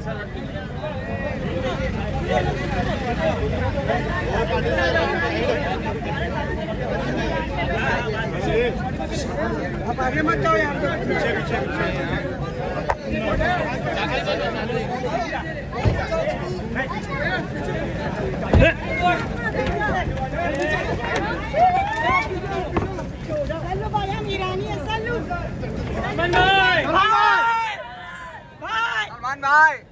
आप आगे मत जाओ यार, पीछे पीछे सलमान भाई